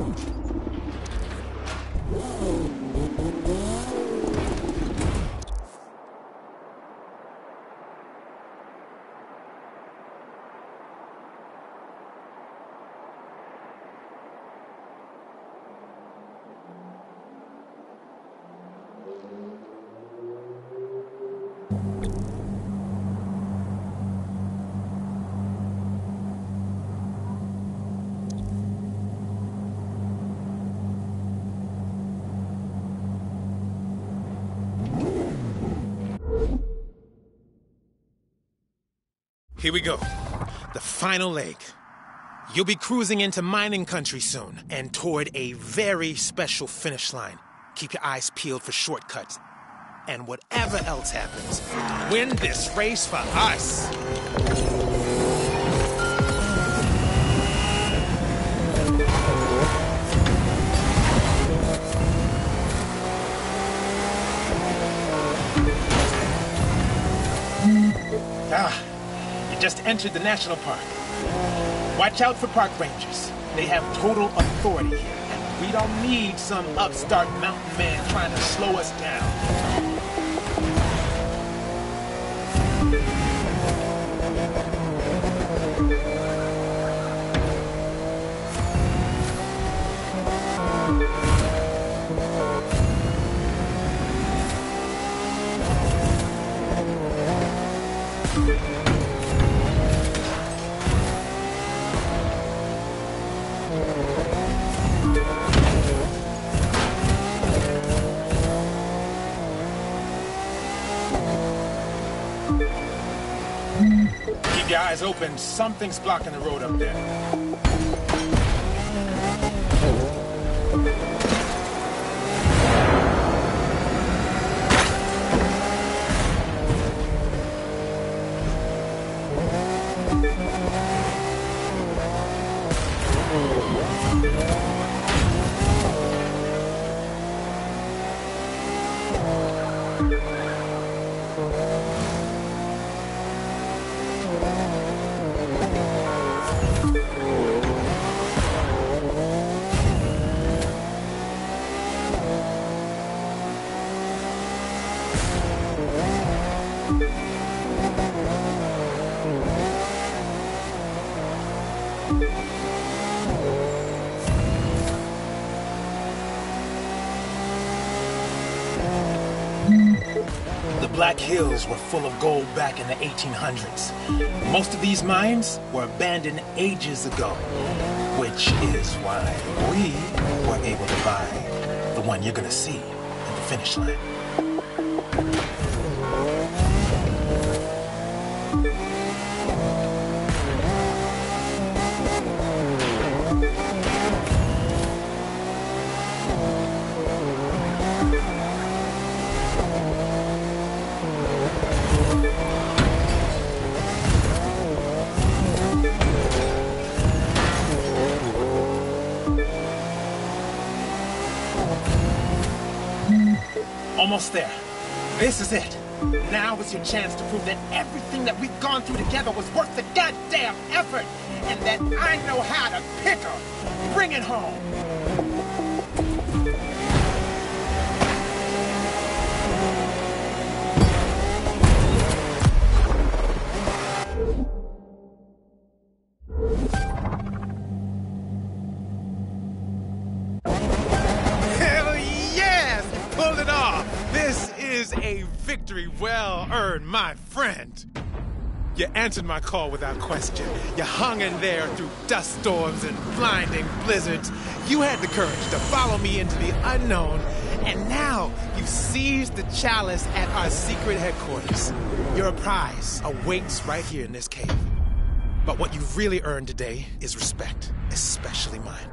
Here we go. The final leg. You'll be cruising into mining country soon and toward a very special finish line. Keep your eyes peeled for shortcuts. And whatever else happens, win this race for us. Just entered the national park. Watch out for park rangers. They have total authority here, and we don't need some upstart mountain man trying to slow us down. Keep your eyes open. Something's blocking the road up there. The Black Hills were full of gold back in the 1800s. Most of these mines were abandoned ages ago, which is why we were able to buy the one you're gonna see at the finish line. Almost there. This is it. Now is your chance to prove that everything that we've gone through together was worth the goddamn effort, and that I know how to pick 'em. Bring it home. A victory well earned, my friend. You answered my call without question. You hung in there through dust storms and blinding blizzards. You had the courage to follow me into the unknown, and now you seized the chalice at our secret headquarters. Your prize awaits right here in this cave. But what you've really earned today is respect, especially mine.